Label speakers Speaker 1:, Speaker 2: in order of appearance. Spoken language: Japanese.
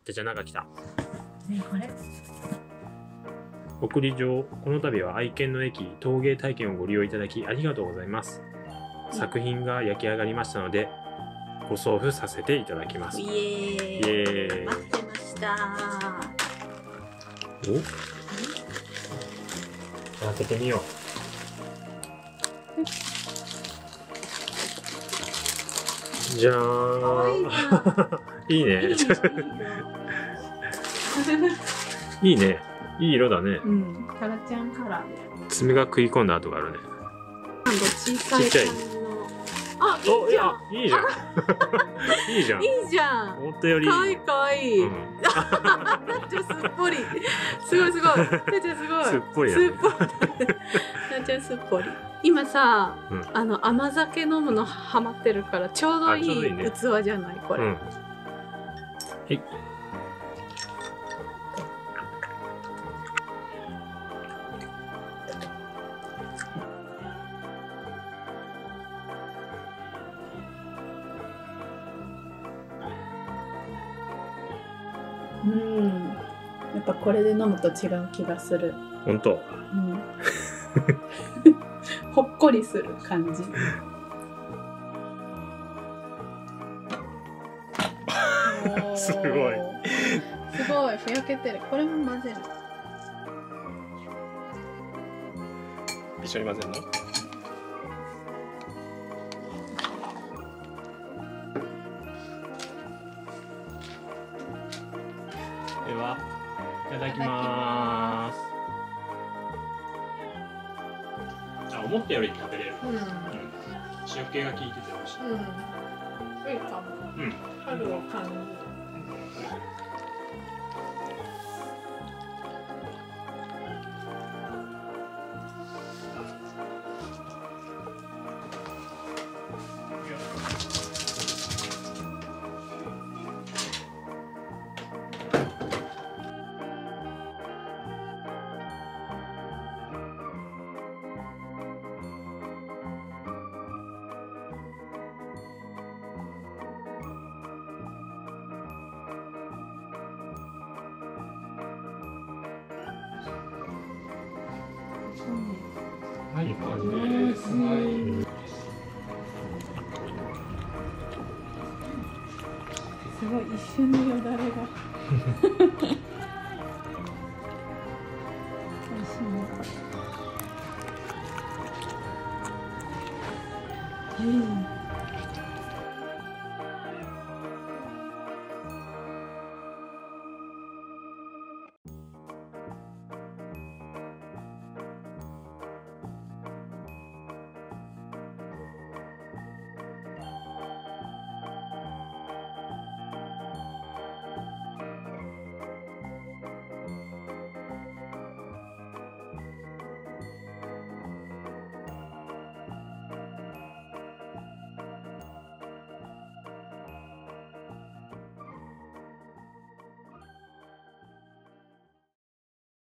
Speaker 1: じゃなんか来た。
Speaker 2: ね、これ。
Speaker 1: 送り状、この度は愛犬の駅陶芸体験をご利用いただきありがとうございます。作品が焼き上がりましたのでご送付させていただきます。
Speaker 2: イエーイ。
Speaker 1: イエーイ。
Speaker 2: 待ってました。
Speaker 1: お、開けてみよう。じゃーん。いいね。いいね。いい色だね。
Speaker 2: うん、タラちゃんカラーで。
Speaker 1: 爪が食い込んだ跡があるね。
Speaker 2: 小さい感じの。あ、いいじゃん。
Speaker 1: いいじゃん。いいじゃん。
Speaker 2: いいじゃん。
Speaker 1: 思ったより。
Speaker 2: 可愛い可愛い。じゃすっぽり。すごいすごい。じゃすごい。
Speaker 1: すっぽり。
Speaker 2: すっぽり。じゃすっぽり。今さ、甘酒飲むのハマってるからちょうどいい器じゃないこれ。はい。 うん、やっぱこれで飲むと違う気がする。
Speaker 1: 本当。
Speaker 2: うん、ほっこりする感じ。
Speaker 1: すごい。
Speaker 2: すごい、ふやけてる。これも混ぜる。
Speaker 1: 一緒に混ぜるの？では、いただきます。思ったより食べれる。塩気が効いてて美味しい。
Speaker 2: いいかも。春を感じる。
Speaker 1: はい、感じです。
Speaker 2: すごい一瞬のよだれが。